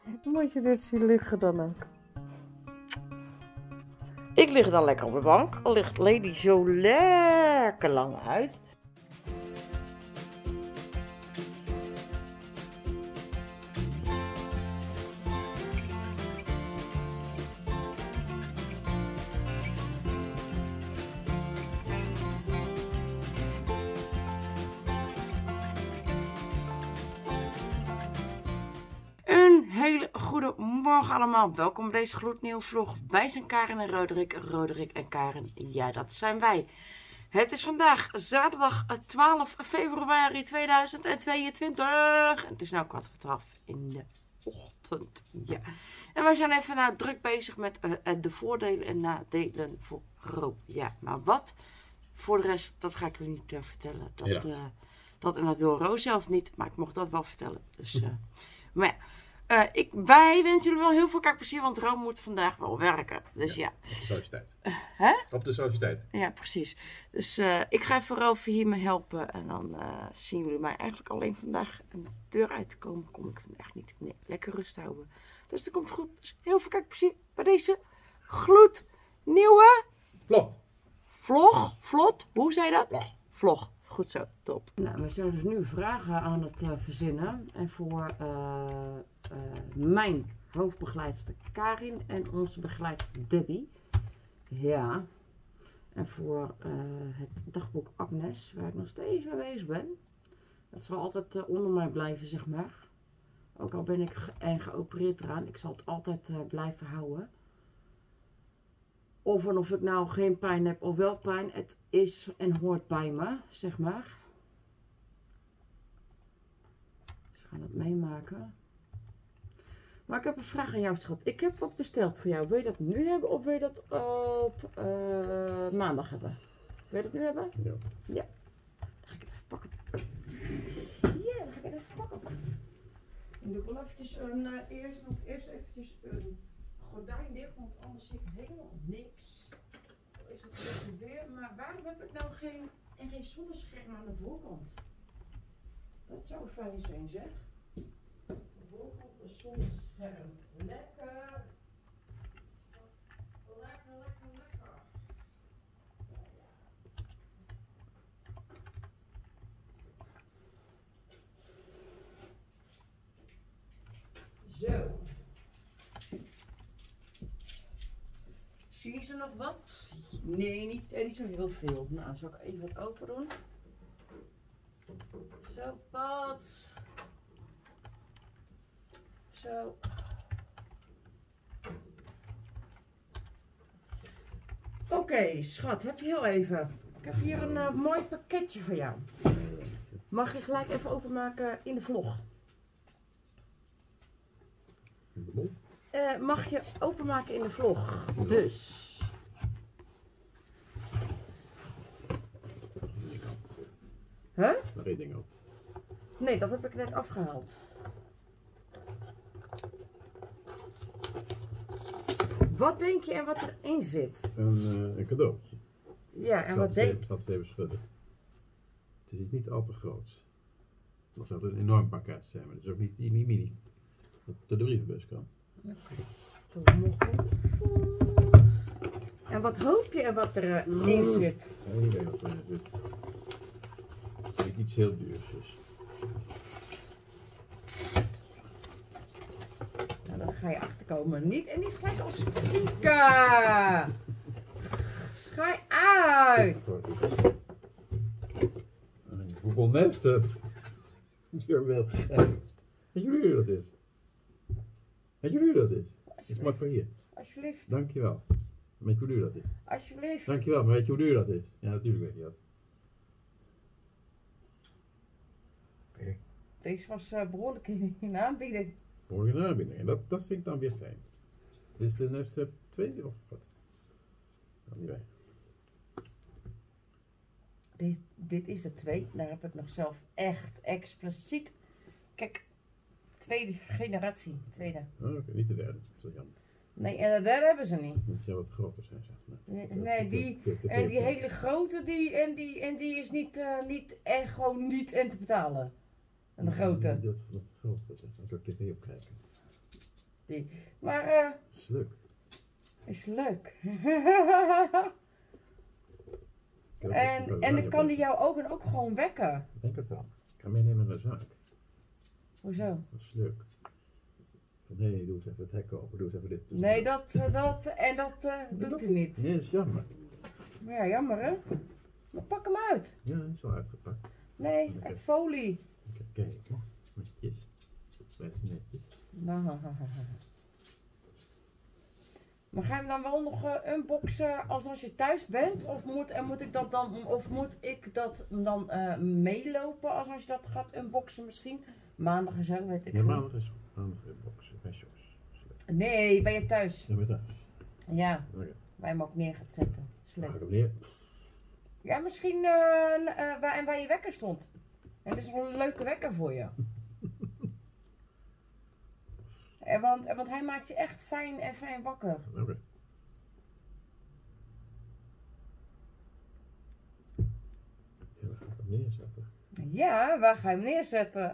Moet je dit zien liggen dan ook? Ik lig dan lekker op de bank. Al ligt Lady zo lekker lang uit. Een hele goede morgen allemaal. Welkom bij deze gloednieuwe vlog. Wij zijn Karen en Roderick. Roderick en Karen, ja, dat zijn wij. Het is vandaag zaterdag 12 februari 2022. Het is nu 11:15 in de ochtend. Ja. En wij zijn even druk bezig met de voordelen en nadelen voor Ro. Ja, maar wat? Voor de rest, dat ga ik u niet vertellen. Dat en dat wil Ro zelf niet, maar ik mocht dat wel vertellen. Dus, maar ja. Wij wensen jullie wel heel veel kijkplezier, want Ro moet vandaag wel werken. Dus ja. Op de sociëteit. Hè? Op de sociëteit. Ja, precies. Dus ik ga even Ro hiermee helpen. En dan zien jullie mij eigenlijk alleen vandaag een deur uit te komen. Kom ik vandaag niet. Nee, lekker rust houden. Dus dat komt goed. Dus heel veel kijkplezier bij deze gloednieuwe vlog. Hoe zei je dat? Vlog. Goed zo, top. Nou, we zijn dus nu vragen aan het verzinnen. En voor mijn hoofdbegeleidster Karin en onze begeleidster Debbie. Ja. En voor het dagboek Agnes, waar ik nog steeds mee bezig ben. Dat zal altijd onder mij blijven, zeg maar. Ook al ben ik geopereerd eraan. Ik zal het altijd blijven houden. Of ik nou geen pijn heb of wel pijn. Het is en hoort bij me, zeg maar. Dus we gaan het meemaken. Maar ik heb een vraag aan jou, schat. Ik heb wat besteld voor jou. Wil je dat nu hebben of wil je dat op maandag hebben? Wil je dat nu hebben? Ja. Ja. Dan ga ik het even pakken. Ja, dan ga ik het even pakken. En doe ik wel eventjes eerst eventjes een gordijn dicht, want anders zie ik helemaal niks. Dan is het een beetje weer. Maar waarom heb ik nou geen zonnescherm aan de voorkant? Dat zou fijn zijn, zeg. De voorkant een zonnescherm. Lekker. Lekker. Zo. Zie je ze nog wat? Nee, niet zo heel veel. Nou, zal ik even wat open doen. Zo, pat. Zo. Oké, schat, heb je heel even. Ik heb hier een mooi pakketje voor jou. Mag je gelijk even openmaken in de vlog? Mag je openmaken in de vlog. Dus. Huh? Nog één ding op. Nee, dat heb ik net afgehaald. Wat denk je en wat erin zit? Een cadeautje. Ja, en wat denk je? Laat ze even schudden. Het is iets niet al te groots. Dat zou een enorm pakket zijn, maar het is ook niet mini. Dat de brievenbus kan. En wat hoop je en wat erin zit? Ja, je weet wat erin zit. Het is niet iets heel duurs. Dus. Nou, dan ga je achterkomen. Niet gelijk als spieken. Schij uit. Hoeveel nesten? Je wel. Weet jullie hoe dat is? Weet jullie hoe dat is? Het is maar voor hier. Alsjeblieft. Dankjewel. Weet je hoe duur dat is? Alsjeblieft. Dankjewel, maar weet je hoe duur dat is? Ja, natuurlijk weet je dat. Okay. Deze was behoorlijk in aanbieding. Behoorlijk in aanbieding. En dat vind ik dan weer fijn. Dit is de Nest 2 of wat? Kan niet bij. Dit is de 2. Daar heb ik nog zelf echt expliciet. Kijk, tweede generatie. Tweede. Oh, oké, niet de derde. Dat is wel jammer. Nee, en de derde hebben ze niet. Dat zou wat groter zijn, zeg maar. Nee, die hele grote, die is niet echt gewoon niet in te betalen. En de grote. Dat grote, zeg maar. Daar kan ik tv op kijken. die. Maar Het is leuk. is leuk. Ik heb ook en een dan kan die radiobox. jou ook gewoon wekken. Ik denk het wel. Ik ga meenemen naar de zaak. Hoezo? Dat is leuk. Van hé, doe eens even het hek open, doe eens even dit. doe eens Nee, even dat doet hij niet. Nee, dat is jammer. Maar ja, jammer hè. Maar pak hem uit. Ja, het is al uitgepakt. Nee, Oké. het folie. Ik heb kijken. Netjes. Best netjes. Nou. Maar ga je hem dan wel nog unboxen als je thuis bent? Of moet ik dat dan meelopen als je dat gaat unboxen misschien? Maandag en zo, weet ik Ja, veel. maandag is boxen bij Sjors. Nee, bij je thuis. Ja, met thuis. Ja, Oké. waar je hem ook neer gaat zetten. Slecht. Mag ik hem neer? Ja, misschien waar je wekker stond. En dat is wel een leuke wekker voor je. Want hij maakt je echt fijn wakker. Oké. Ja, dan ga ik hem neerzetten. Ja, waar ga je hem neerzetten?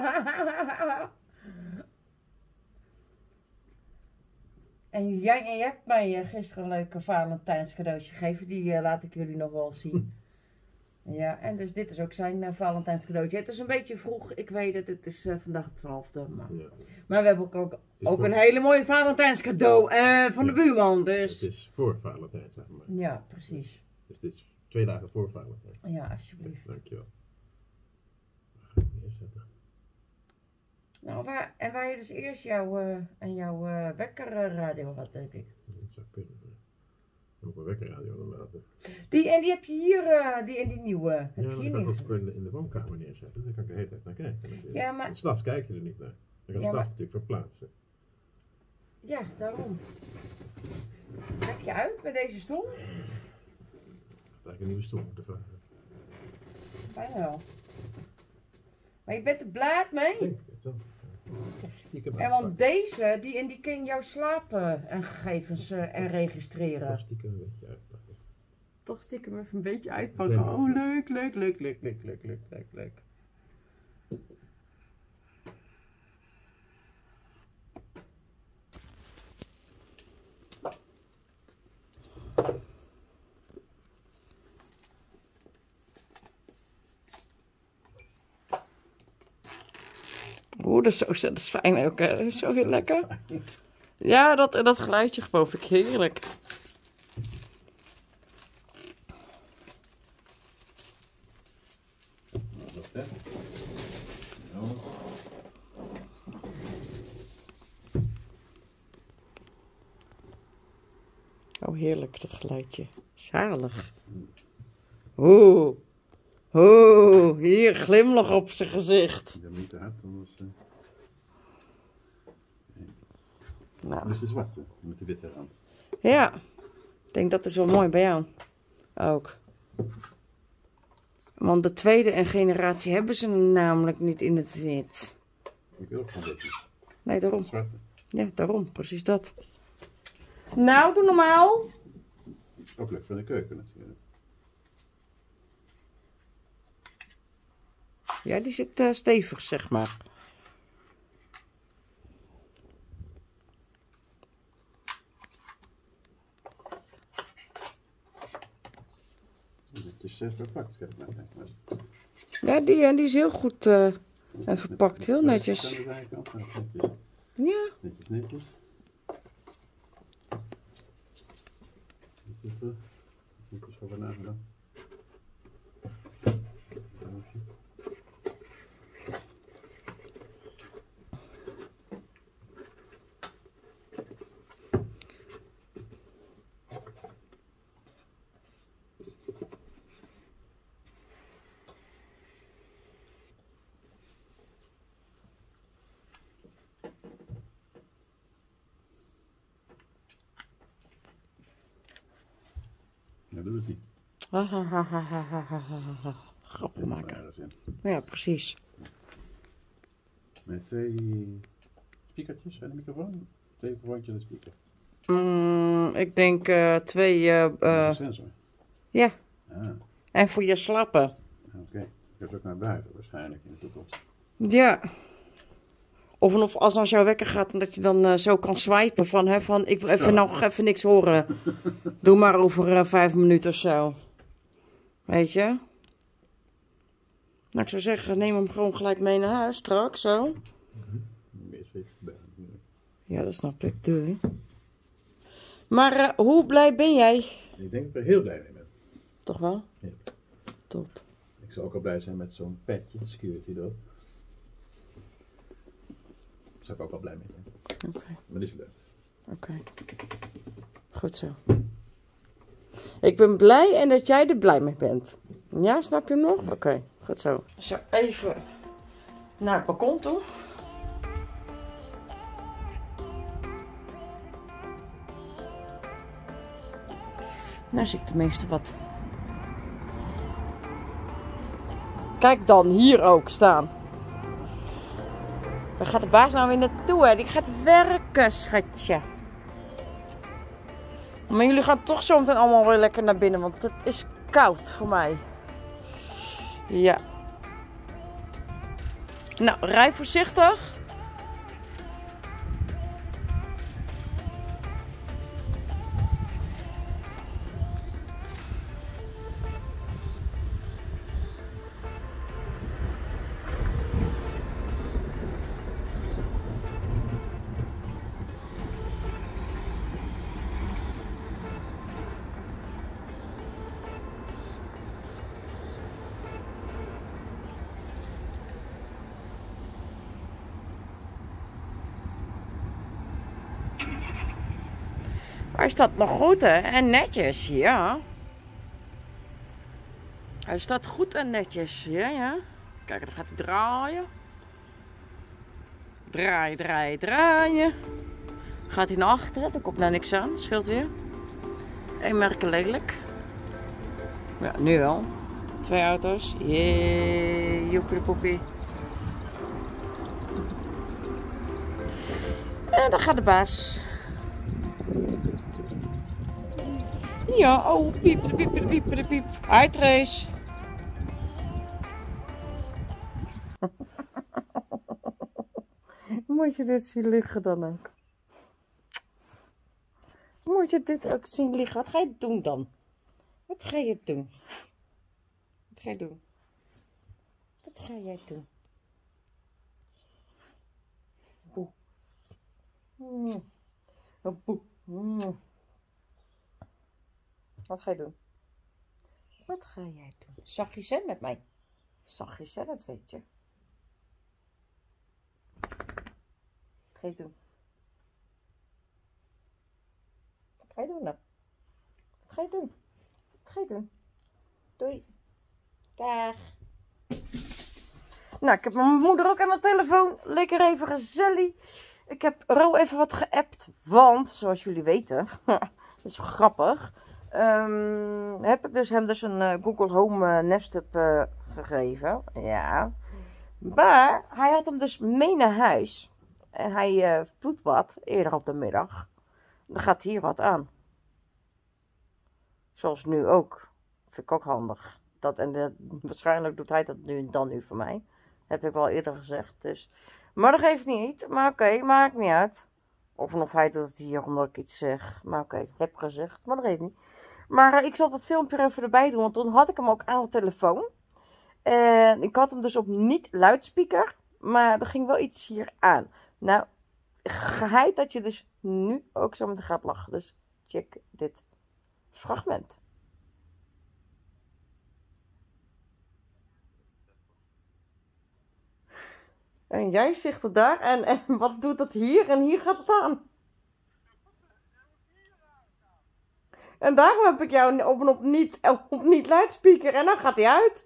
En jij hebt mij gisteren een leuke Valentijns cadeautje gegeven. Die laat ik jullie nog wel zien. Ja, en dus dit is ook zijn Valentijns cadeautje. Het is een beetje vroeg, ik weet het. Het is vandaag de 12e. Ja. Maar we hebben ook voor- een hele mooie Valentijns cadeau van de buurman. Dus Het is voor Valentijn, zeg maar. ja, precies. Dus dit is 2 dagen voor Valentijn. Ja, alsjeblieft. Dankjewel. Dan ga ik hem neerzetten. Nou, waar je dus eerst jouw wekkerradio had, denk ik. Dat zou kunnen. Dan moet ik mijn wekkerradio dan laten. Die heb je hier, die nieuwe. Heb Ja, je dan hier kan ik ook neergezet. in de woonkamer neerzetten. Dan kan ik de hele tijd naar kijken. natuurlijk. Ja, maar- En 's nachts kijk je er niet naar. Dan kan Ja, je maar- s'nachts natuurlijk verplaatsen. Ja, daarom. Trek je uit met deze stoel? Ik had eigenlijk een nieuwe stoel moeten vragen. Bijna wel. Maar je bent er blij mee? Ik denk het wel. Stiekem En want deze, die kan jouw slapen en gegevens en registreren. Toch stiekem een beetje uitpakken. Toch stiekem even een beetje uitpakken. Klein Oh, beetje. leuk. Oeh, dat is fijn ook. Hè. Dat is zo heel lekker. Ja, dat geluidje gewoon vind ik heerlijk. Dat hè? Oh, heerlijk, dat geluidje. Zalig. Oeh. Oeh, hier glimlach op zijn gezicht. Ik heb niet te hard, anders. Nou, Dus de zwarte met de witte rand. ja. Ik denk dat is wel mooi bij jou. Ook. Want de tweede generatie hebben ze namelijk niet in het wit. Ik wil ook gewoon wit. Nee, daarom. Zwarte. Ja, daarom. Precies dat. Nou, doe normaal. Ook leuk van de keuken natuurlijk. Ja, die zit stevig, zeg maar. Het is 6 verpakt, kijk maar. Ja, die is heel goed verpakt. Heel netjes. Netjes. Ja. Netjes. Netjes voor vandaag dan. Ja, doe het niet. Grappig maken. Ergens in. Ja, precies. Met 2 speakertjes en een microfoon. 2 microfoontjes en een speaker. Ik denk 2. Een sensor. Ja, Ah, en voor je slapen. oké. Dat gaat ook naar buiten waarschijnlijk in de toekomst. Ja. Of als jouw wekker gaat, dat je dan zo kan swipen van, hè, van ik wil even nog even niks horen. Doe maar over 5 minuten of zo. Weet je? Nou, ik zou zeggen, neem hem gewoon gelijk mee naar huis straks, zo. Ja, dat snap ik, doei. Maar hoe blij ben jij? Ik denk dat ik er heel blij mee ben. Toch wel? Ja. Top. Ik zou ook al blij zijn met zo'n petje, security door. Daar zou ik ook wel blij mee zijn. Oké. Maar dat is leuk. Oké. Goed zo. Ik ben blij en dat jij er blij mee bent. Ja, snap je hem nog? Oké, goed zo. Zo, even naar het balkon toe. Nou zie ik tenminste wat. Kijk dan, hier ook staan. Waar gaat de baas nou weer naartoe, hè? Die gaat werken, schatje. Maar jullie gaan toch zo meteen allemaal weer lekker naar binnen, want het is koud voor mij. Ja. Nou, rij voorzichtig. Hij staat nog goed, hè? En netjes, ja. Hij staat goed en netjes, ja, ja. Kijk, dan gaat hij draaien. Draaien, draaien, draaien. Gaat hij naar achteren, er komt nou niks aan, scheelt weer. Eén merken lelijk. Ja, nu wel. 2 auto's. Jee, joepie de poepie. En dan gaat de baas. Ja, oh, piep, de piep, de piep, de piep. Hi, Trace. Moet je dit zien liggen dan ook? Moet je dit ook zien liggen? Wat ga je doen dan? Wat ga je doen? Wat ga je doen? Wat ga jij doen? Boe. Boe. Wat ga je doen? Wat ga jij doen? Zachtjes hè met mij? Zachtjes hè, dat weet je. Wat ga je doen? Wat ga je doen dan? Wat ga je doen? Wat ga je doen? Doei. Dag. Nou, ik heb mijn moeder ook aan de telefoon. Lekker even gezellig. Ik heb Ro even wat geappt. Want, zoals jullie weten, dat is grappig. Heb ik dus hem dus een Google Home Nest Hub gegeven. Ja. Maar hij had hem dus mee naar huis. En hij doet wat eerder op de middag. Dan gaat hier wat aan. Zoals nu ook. Vind ik ook handig. Waarschijnlijk doet hij dat nu voor mij. Heb ik wel eerder gezegd. Dus. Maar dat geeft niet. Maar oké, maakt niet uit. Of hij doet het hier omdat ik iets zeg. Maar oké, heb gezegd. Maar dat geeft niet. Maar ik zal dat filmpje er even erbij doen. Want toen had ik hem ook aan de telefoon. En ik had hem dus op niet luidspreker. Maar er ging wel iets hier aan. Nou, geheid dat je dus nu ook zo meteen gaat lachen. Dus check dit fragment. En jij zegt het daar. En wat doet dat hier? En hier gaat het aan. En daarom heb ik jou op niet luidspreker. En dan gaat hij uit.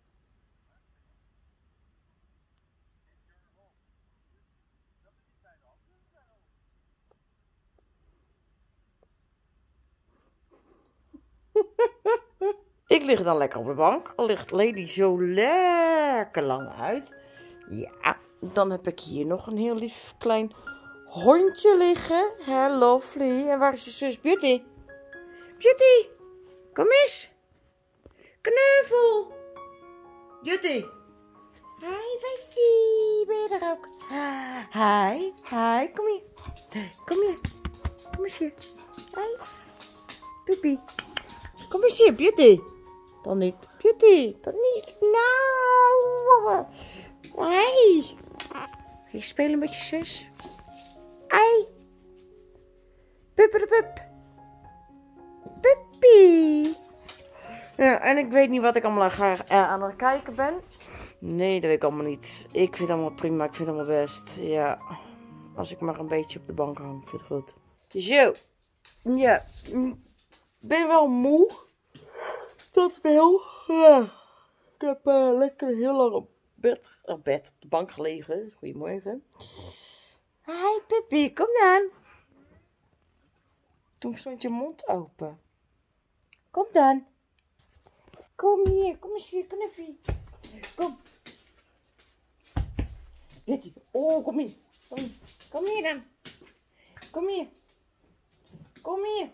Ik lig dan lekker op de bank. Al ligt Lady zo lekker lang uit. Ja, dan heb ik hier nog een heel lief klein hondje liggen. Hello, lovely. En waar is je zus Beauty? Beauty, kom eens. Knuffel. Beauty. Hi, Wijfie. Ben je er ook? Hi, hi. Kom hier. Kom hier. Kom eens hier. Hi. Puppy. Kom eens hier, Beauty. Dan niet. Beauty. Dan niet. Nou. Hi. Ga je spelen met je zus? Hi. Puppy. Puppy. Ja, en ik weet niet wat ik allemaal aan het kijken ben. Nee, dat weet ik allemaal niet. Ik vind het allemaal prima. Ik vind het allemaal best. Ja. Als ik maar een beetje op de bank hang. Ik vind het goed. Zo. Ja. Ik ben wel moe. Dat wel. Ja. Ik heb lekker heel lang op de bank gelegen. Goedemorgen. Hi, Puppy. Kom dan. Toen stond je mond open. Kom dan. Kom hier. Kom eens hier, knuffie. Kom. Betty. Oh, kom hier. Kom hier dan. Kom hier. Kom hier.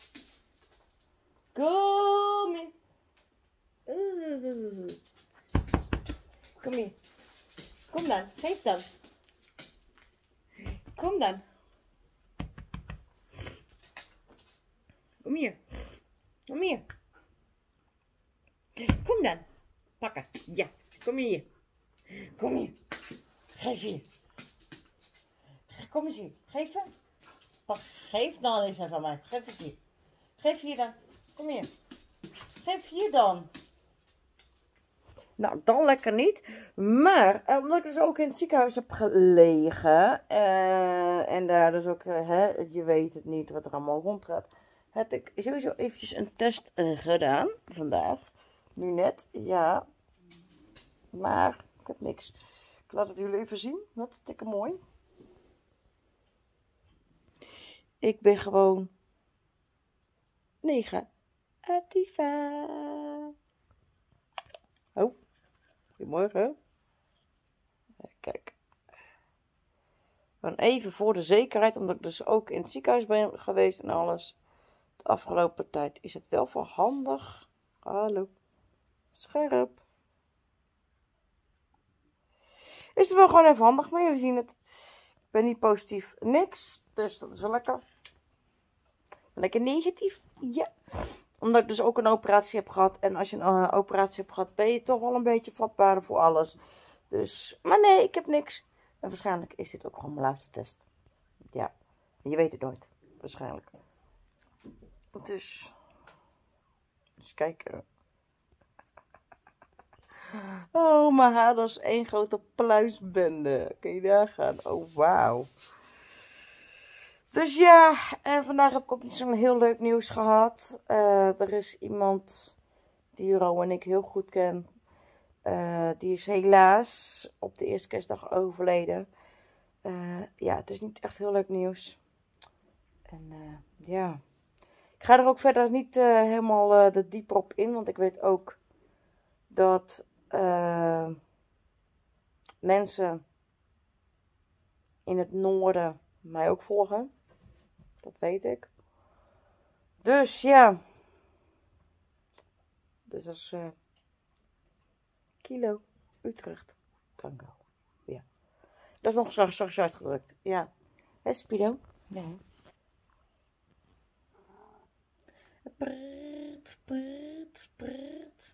Kom hier. Kom hier. Kom dan. Geef dan. Kom dan. Kom hier. Kom hier. Kom dan. Pakken. Ja. Kom hier. Kom hier. Geef hier. Kom eens hier. Geef hem. Geef dan eens even aan mij. Geef het hier. Geef hier dan. Kom hier. Geef hier dan. Nou, dan lekker niet. Maar, omdat ik dus ook in het ziekenhuis heb gelegen. En daar dus ook, je weet het niet wat er allemaal rondgaat. Heb ik sowieso eventjes een test gedaan. Vandaag. Nu net. Ja. Maar, ik heb niks. Ik laat het jullie even zien. Dat is dikke mooi. Ik ben gewoon negatief. Oh, goedemorgen. Kijk. Gewoon even voor de zekerheid, omdat ik dus ook in het ziekenhuis ben geweest en alles. De afgelopen tijd is het wel voor handig. Hallo. Scherp. Is het wel gewoon even handig, maar jullie zien het. Ik ben niet positief, niks. Dus dat is wel lekker. Lekker negatief, ja. Omdat ik dus ook een operatie heb gehad. En als je een operatie hebt gehad, ben je toch wel een beetje vatbaarder voor alles. Dus, maar nee, ik heb niks. En waarschijnlijk is dit ook gewoon mijn laatste test. Ja, je weet het nooit. Waarschijnlijk. Dus kijken. Oh, mijn haar, dat is één grote pluisbende. Kun je daar gaan? Oh, wauw. Dus ja, en vandaag heb ik ook niet zo'n heel leuk nieuws gehad. Er is iemand die Ro en ik heel goed ken. Die is helaas op de eerste kerstdag overleden. Ja, het is niet echt heel leuk nieuws. En ja, ik ga er ook verder niet helemaal de dieper op in. Want ik weet ook dat mensen in het noorden mij ook volgen. Dat weet ik. Dus ja. Dus dat is Kilo Utrecht Tango. Ja. Dat is nog straks uitgedrukt. Ja. Hè, Spido? Ja. Prut.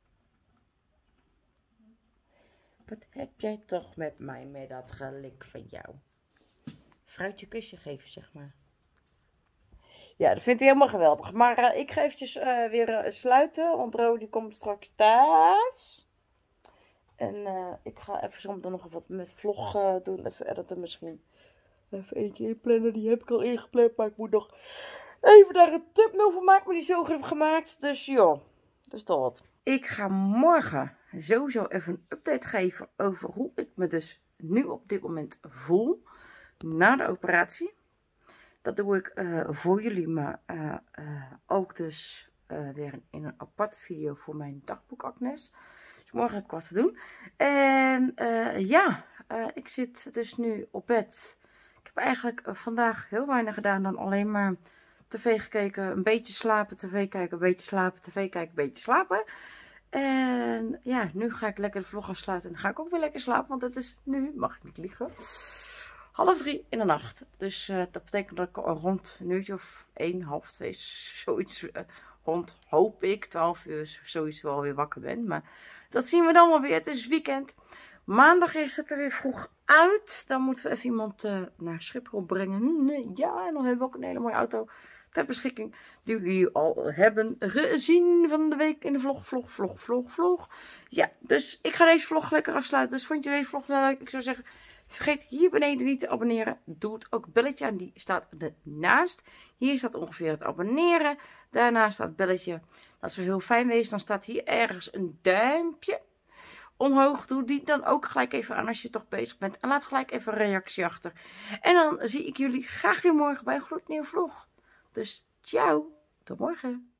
Wat heb jij toch met mij met dat gelik van jou? Fruitje kusje geven, zeg maar. Ja, dat vindt hij helemaal geweldig. Maar ik ga eventjes weer sluiten. Want Ro die komt straks thuis. En ik ga even zo nog even wat met vlog doen. Even editen misschien. Even eentje inplannen. Die heb ik al ingepland. Maar ik moet nog even daar een thumbnail van maken. Maar die zo heb gemaakt. Dus joh. Dus dat. Ik ga morgen sowieso even een update geven over hoe ik me dus nu op dit moment voel. Na de operatie. Dat doe ik voor jullie, maar ook dus weer in een aparte video voor mijn dagboek Agnes. Dus morgen heb ik wat te doen. En ja, ik zit dus nu op bed. Ik heb eigenlijk vandaag heel weinig gedaan dan alleen maar tv gekeken, een beetje slapen, tv kijken, een beetje slapen, tv kijken, een beetje slapen. En ja, nu ga ik lekker de vlog afsluiten. En dan ga ik ook weer lekker slapen. Want het is nu, mag ik niet liegen, 2:30 in de nacht. Dus dat betekent dat ik rond een uurtje of 1, half 2, zoiets rond, hoop ik, 12 uur, zoiets wel weer wakker ben. Maar dat zien we dan wel weer. Het is weekend. Maandag is het er weer vroeg uit. Dan moeten we even iemand naar Schiphol brengen. Ja, en dan hebben we ook een hele mooie auto ter beschikking. Die jullie al hebben gezien van de week in de vlog. Ja, dus ik ga deze vlog lekker afsluiten. Dus vond je deze vlog leuk? Ik zou zeggen, vergeet hier beneden niet te abonneren. Doe het ook belletje aan, die staat ernaast. Hier staat ongeveer het abonneren. Daarnaast staat het belletje. Dat zou heel fijn wezen. Dan staat hier ergens een duimpje omhoog. Doe die dan ook gelijk even aan als je toch bezig bent. En laat gelijk even een reactie achter. En dan zie ik jullie graag weer morgen bij een gloednieuwe vlog. Dus ciao, tot morgen.